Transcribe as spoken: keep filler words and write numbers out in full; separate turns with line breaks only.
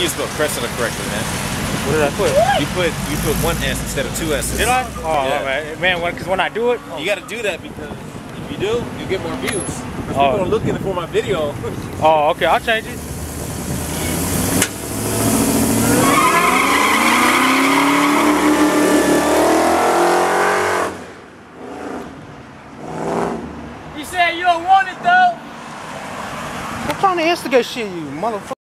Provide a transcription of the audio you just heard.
you spelled Cressida correctly, man.
What did I put?
You put you put one S instead of two S's.
Did I? Oh,
yeah.
man, man, because when, when I do it, oh.
You got to do that because if you do, you get more views. Because
Oh.
people are looking for my video.
Oh, okay, I'll change it.
You said you don't want it though.
I'm trying to instigate shit, you motherfucker.